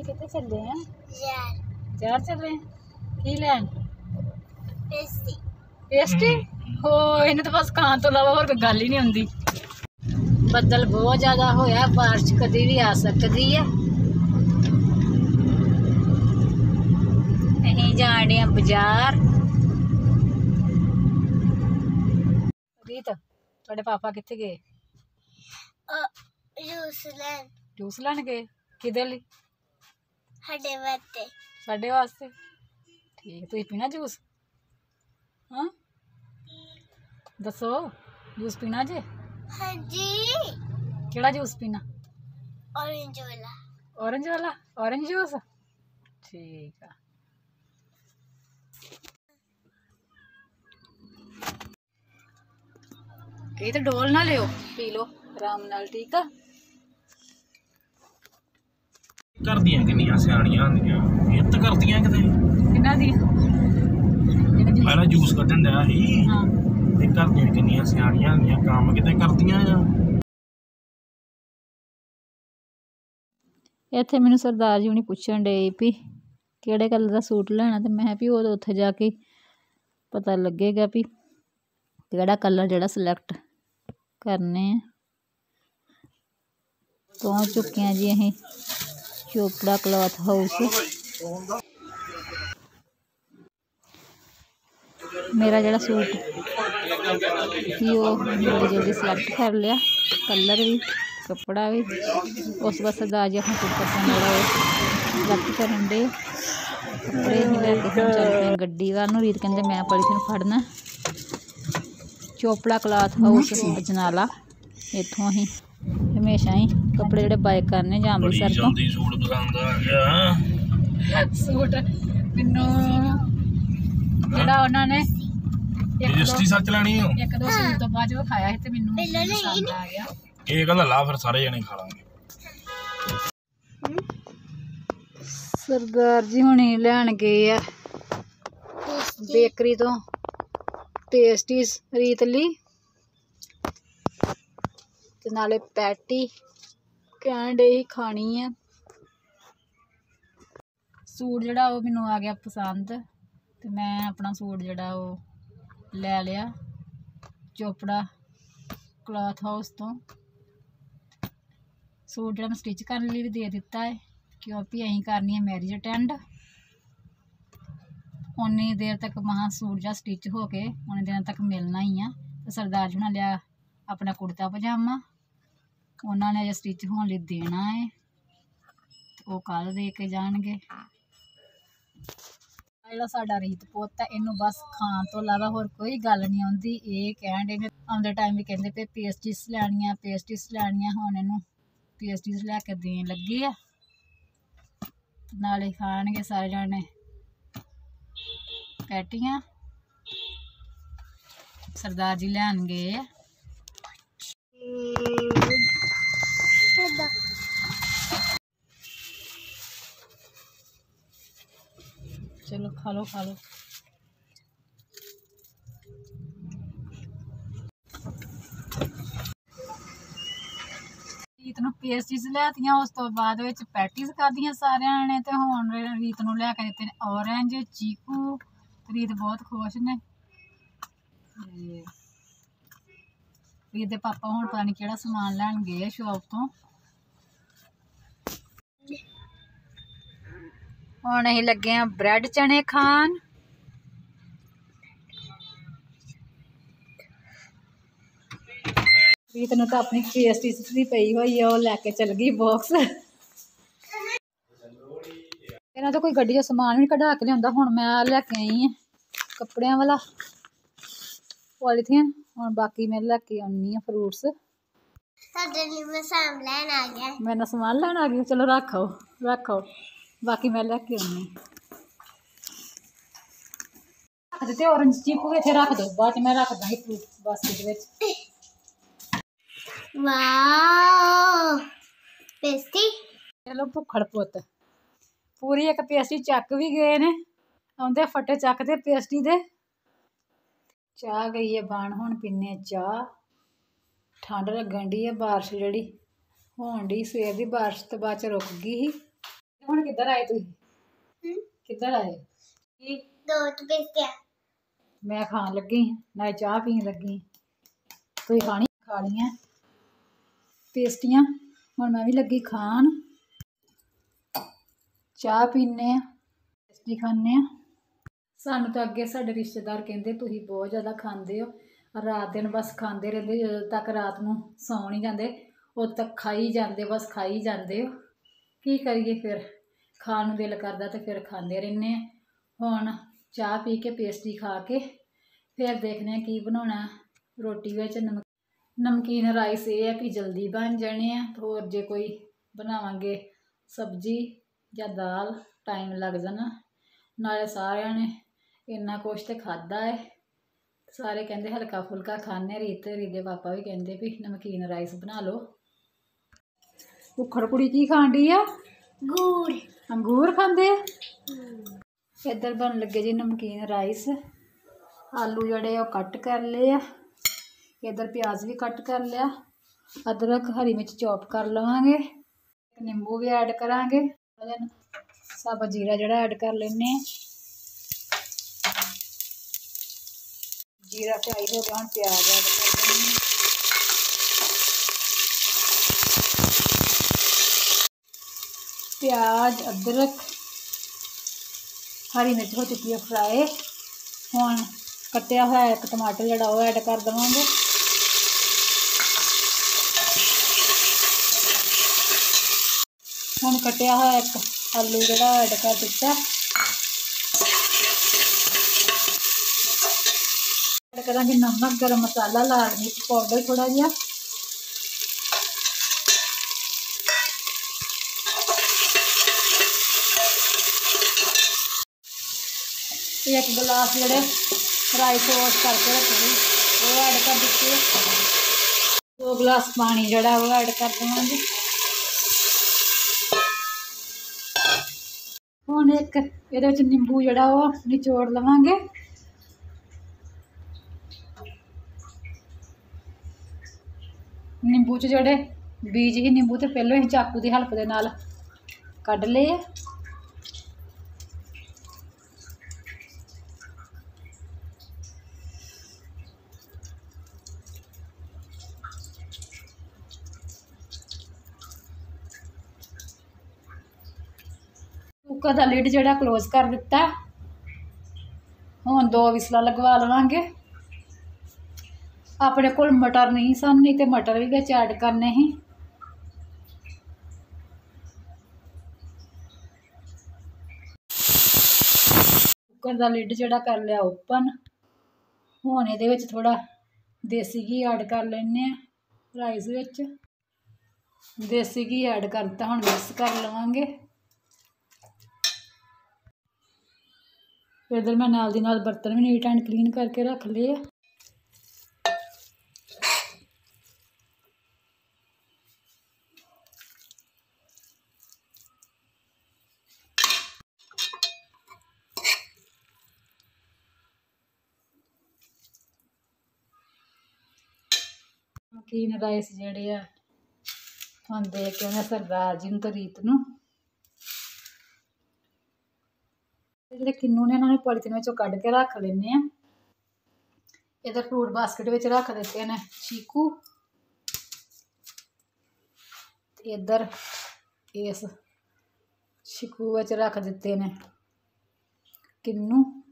कितने चल रहे हैं? जार चल रहे हैं की लैन पेस्टी पेस्टी हो इन्हें तो बस खान तो इलावा होर कोई गल ही नहीं होंदी। बदल बहुत ज़्यादा होया, बारिश कभी भी आ सकती है। असीं जाण डे बाजार। रीत तुहाडे पापा कित्थे गए? जूस लैन गए किदे लई? साडे वास्ते। ठीक तुसीं पीना जूस? हाँ दसो जूस पीना जे? हाँ जी केड़ा जूस पीना? ऑरेंज वाला। ऑरेंज वाला ऑरेंज जूस ठीक है। ये तो डोल ना लियो, पी लो आराम नाल ठीक है। करदियां किन्नियां सियाणियां हुंदियां मिहनत करदियां किते किन्ना दी पहला जूस कड्ढन दिया ही हाँ ते करदियां किन्नियां सियाणियां हुंदियां काम किते करदियां आ। इत्थे मैनू सरदार जी हुणी पुछन डे भी किहड़े कलर का सूट लैना, ते मैं भी ओह् उत्थे जाके पता लगेगा भी केह्ड़ा कलर जेह्ड़ा सिलेक्ट करने पहुंच चुके हैं जी असीं चोपड़ा क्लॉथ हाउस। मेरा जेह्ड़ा सूट ही ओह् बड़ी जल्दी सिलेक्ट कर लिया, कलर भी कपड़ा भी। उस बाद सरदार जी अपना सूट पसंद जेह्ड़ा ओह् सिलेक्ट करन डे। कपड़े ही लैके हम चल पे गड्डी वाल। रीत कहंदे मैं पॉलीथीन फड़ना। चोपड़ा क्लॉथ हाउस अजनाला, इत्थों असीं हमेशा ही कपड़े जेह्ड़े बाय करने जां अमृतसर तो। सूट पसंद आ गया सूट मैनू जेह्ड़ा उन्हां ने रजिस्ट्री सच लैनी हो एक दो सूट तो बाद विखाया ਸੀ ਤੇ ਮੈਨੂੰ ਪਸੰਦ ਆ ਗਿਆ। ਇਹ ਗੱਲ ਲਾ ਫਿਰ ਸਾਰੇ ਜਣੇ ਖਾ ਲਾਂਗੇ। सरदार जी हुणी लैन गए आ बेकरी तो पेस्टीज रीत ली ते नाले पैटी कहण डे ही खानी है। सूट जेह्ड़ा ओह् मैनू आ गया पसंद ते मैं अपना सूट जेह्ड़ा ओह् लै लिया चोपड़ा क्लॉथ हाउस तो। सूट जेह्ड़ा मैं स्टिच करने लिए भी दे दिता है क्योंकि असीं करनी है मैरिज अटेंड। उन्नी देर तक महा सूट जा स्टिच हो के उन्नी दिन तक मिलना ही है। तो सरदार जी ने लिया अपना कुर्ता पजामा, उन्होंने अजे स्टिच होने लिए देना है, तो वो कल दे के जाएंगे। जेह्ड़ा साडा रीत पुत्त है इनू बस खान तो इलावा होर कोई गल नहीं आउंदी। ये कहण डे आउंदे टाइम भी कहंदे पे पेस्टिस लैनियां पेस्टिस लैनियां। हुण इनू पेस्टिस लैके देन लगी है, नाले खाणगे सारे जने पैटियां। सरदार जी लैन गए चलो खा लो खा लो। रीत नूं पेस्टिस लैतियां, उस तो बाद विच पैटिस खादियां सारियां ने। ते हुण रीत नूं लैके दित्ते ने ऑरेंज चीकू। रीत बहुत खुश ने। रीत दे पापा हुण पता नहीं केह्ड़ा समान लैन गए शॉप तो। हुण असीं लगे हैं ब्रेड चने खान। रीत नूं तां अपनी पेस्टिस दी पई होई है, ओह लैके चल गई बॉक्स। इन्हां तो कोई गड्डी च समान भी कढा के लिआंदा। हुण मैं लैके आई हां कपड़ियां वाला पॉलीथीन। हुण बाकी मैं लैके आउनी आं फ्रूट्स। मैनू समान लैन आ गई। चलो रखो रखो बाकी मैं लैके आउनी। ते ऑरेंज चीकू इत्थे रख दो, बाद च मैं रख दांगी फ्रूट बास्केट विच। वाओ पेस्टी। चलो भुक्खड़ पुत्त पूरी एक पेस्टी चक भी गए ने। आउंदे फटे चकदे पेस्टी दे। चाह गई है बन, हुण पीने चाह। ठंड लगन डी है, बारिश जेह्ड़ी होन डी सवेर दी बारिश तो बाद च रुक गई ही। ਹੁਣ ਕਿੱਧਰ ਆਏ ਤੁਸੀਂ? ਕਿੱਧਰ ਆਏ? ਕੀ? दो तो पेस्टियाँ ਮੈਂ ਖਾਣ ਲੱਗੀ ਹਾਂ, ਨਾਲੇ ਚਾਹ ਪੀਣ ਲੱਗੀ ਹਾਂ। ਤੁਸੀਂ ਖਾਣੀ? ਖਾ ਲਈਆਂ ਪੇਸਟੀਆਂ। ਹੁਣ ਮੈਂ ਵੀ ਲੱਗੀ ਖਾਣ। ਚਾਹ ਪੀਨੇ ਆ, ਪੇਸਟੀ ਖਾਂਦੇ ਆ। ਸਾਨੂੰ ਤਾਂ ਅੱਗੇ ਸਾਡੇ ਰਿਸ਼ਤੇਦਾਰ ਕਹਿੰਦੇ ਤੁਸੀਂ ਬਹੁਤ ਜ਼ਿਆਦਾ ਖਾਂਦੇ ਹੋ, ਰਾਤ ਦਿਨ ਬਸ ਖਾਂਦੇ ਰਹਿੰਦੇ, ਜਦੋਂ ਤੱਕ ਰਾਤ ਨੂੰ ਸੌਂ ਨਹੀਂ ਜਾਂਦੇ ਉਦੋਂ ਤੱਕ ਖਾਈ ਜਾਂਦੇ, ਬਸ ਖਾਈ ਜਾਂਦੇ ਹੋ। ਕੀ ਕਰੀਏ ਫਿਰ, ਖਾਣ ਨੂੰ ਦਿਲ ਕਰਦਾ ਤੇ ਫਿਰ ਖਾਂਦੇ ਰਹਿੰਦੇ ਆ। ਹੁਣ ਚਾਹ ਪੀ ਕੇ ਪੇਸਟੀ ਖਾ ਕੇ ਫਿਰ ਦੇਖਦੇ ਹਾਂ ਕੀ ਬਣਾਉਣਾ। ਰੋਟੀ ਵਿੱਚ ਨਮਕੀਨ ਰਾਈਸ ਇਹ ਹੈ ਕਿ ਜਲਦੀ ਬਣ ਜਾਣੇ ਆ। ਹੋਰ ਜੇ ਕੋਈ ਬਣਾਵਾਂਗੇ ਸਬਜ਼ੀ ਜਾਂ ਦਾਲ ਟਾਈਮ ਲੱਗ ਜਾਣਾ। ਨਾਲੇ ਸਾਰਿਆਂ ਨੇ ਇੰਨਾ ਕੁਛ ਤੇ ਖਾਦਾ ਹੈ, ਸਾਰੇ ਕਹਿੰਦੇ ਹਲਕਾ ਫੁਲਕਾ ਖਾਣੇ। ਰੀਤ ਦੇ ਪਾਪਾ ਵੀ ਕਹਿੰਦੇ ਵੀ ਨਮਕੀਨ ਰਾਈਸ ਬਣਾ ਲਓ। ਭੁੱਖੜ ਕੁੜੀ ਕੀ ਖਾਣ ਡਈ ਆ? गुड़ ਅੰਗੂਰ ਖਾਂਦੇ ਆ। ਇੱਧਰ ਬਣ ਲੱਗੇ ਜੀ ਨਮਕੀਨ ਰਾਈਸ। ਆਲੂ ਜਿਹੜੇ ਉਹ ਕੱਟ ਕਰ ਲਏ ਆ। ਇੱਧਰ ਪਿਆਜ਼ ਵੀ ਕੱਟ ਕਰ ਲਿਆ। ਅਦਰਕ ਹਰੀ ਮਿਰਚ ਚੌਪ ਕਰ ਲਵਾਂਗੇ। ਇੱਕ ਨਿੰਬੂ ਵੀ ਐਡ ਕਰਾਂਗੇ। ਸਾਬਤ ਜੀਰਾ ਜਿਹੜਾ ਐਡ ਕਰ ਲੈਂਦੇ ਹਾਂ। ਜੀਰਾ ਫਰਾਈ ਹੋ ਗਿਆ, ਹੁਣ ਪਿਆਜ਼ ਐਡ ਕਰ ਦਿੰਦੇ ਹਾਂ। ਪਿਆਜ਼, ਅਦਰਕ, ਹਰੀ ਮਿਰਚ ਹੋ ਚੁੱਕੀ ਹੈ ਫਰਾਈ। ਹੁਣ ਕੱਟਿਆ ਹੋਇਆ ਇੱਕ ਟਮਾਟਰ ਜਿਹੜਾ ਉਹ ਐਡ ਕਰ ਦੇਵਾਂਗੇ। ਹੁਣ ਕੱਟਿਆ ਹੋਇਆ ਇੱਕ ਆਲੂ ਜਿਹੜਾ ਐਡ ਕਰ ਦਿੱਤਾ। ਐਡ ਕਰਾਂਗੇ ਨਮਕ, ਗਰਮ ਮਸਾਲਾ, ਲਾਲ ਮਿਰਚ ਪਾਊਡਰ ਥੋੜਾ ਜਿਹਾ। ਇੱਕ ਗਲਾਸ ਜਿਹੜੇ ਰਾਈਸ ਵਾਸ਼ ਕਰਕੇ ਰੱਖੇ ਉਹ ਐਡ ਕਰ ਦਿੱਤੇ। 2 ਗਲਾਸ ਪਾਣੀ ਜਿਹੜਾ ਉਹ ਐਡ ਕਰ ਦੇਵਾਂਗੇ। ਹੁਣ ਇੱਕ ਇਹਦੇ ਵਿੱਚ ਨਿੰਬੂ ਜਿਹੜਾ ਉਹ ਨਿਚੋੜ ਲਵਾਂਗੇ। ਨਿੰਬੂ 'ਚ ਜਿਹੜੇ ਬੀਜ ਹੀ ਨਿੰਬੂ ਤੇ ਪਹਿਲਾਂ ਹੀ ਚਾਕੂ ਦੀ ਹੈਲਪ ਦੇ ਨਾਲ ਕੱਢ ਲਏ ਆ। ਕੁੱਕਰ ਦਾ ਲਿਡ ਜਿਹੜਾ ਕਲੋਜ਼ ਕਰ ਦਿੱਤਾ। ਹੁਣ 2 ਵਿਸਲਾਂ ਲਗਵਾ ਲਵਾਂਗੇ। ਆਪਣੇ ਕੋਲ ਮਟਰ ਨਹੀਂ ਸਨ, ਨਹੀਂ ਤੇ ਮਟਰ ਵੀ ਵਿੱਚ ਐਡ ਕਰਨੇ ਸੀ। ਕੁੱਕਰ ਦਾ ਲਿਡ ਜਿਹੜਾ ਕਰ ਲਿਆ ਓਪਨ। ਹੁਣ ਇਹਦੇ ਵਿੱਚ ਥੋੜਾ ਦੇਸੀ ਘੀ ਐਡ ਕਰ ਲੈਂਦੇ ਆ। ਰਾਈਸ ਵਿੱਚ ਦੇਸੀ ਘੀ ਐਡ ਕਰ ਦਿੱਤਾ। ਹੁਣ ਮਿਕਸ ਕਰ ਲਵਾਂਗੇ। ਇੱਧਰ ਮੈਂ ਨਾਲ ਦੀ ਨਾਲ ਬਰਤਨ ਵੀ ਨੀਟ ਐਂਡ ਕਲੀਨ ਕਰਕੇ ਰੱਖ ਲਏ ਆ। ਨਮਕੀਨ ਰਾਈਸ ਜਿਹੜੇ ਆ ਹੁਣ ਦੇ ਕੇ ਉਹਨੇ ਸਰਦਾਰ ਜੀ ਨੂੰ ਤੇ ਰੀਤ ਨੂੰ। ਜਿਹੜੇ ਕਿੰਨੂ ਨੇ ਇਹਨਾਂ ਨੂੰ ਪੋਲੀਥੀਨ ਵਿੱਚੋਂ ਕੱਢ ਕੇ ਰੱਖ ਲੈਂਦੇ ਆ। ਇੱਧਰ ਫਰੂਟ ਬਾਸਕਟ ਵਿੱਚ ਰੱਖ ਦਿੱਤੇ ਨੇ ਚੀਕੂ। ਤੇ ਇੱਧਰ ਇਸ ਚੀਕੂ ਵਿੱਚ ਰੱਖ ਦਿੱਤੇ ਨੇ ਕਿੰਨੂ।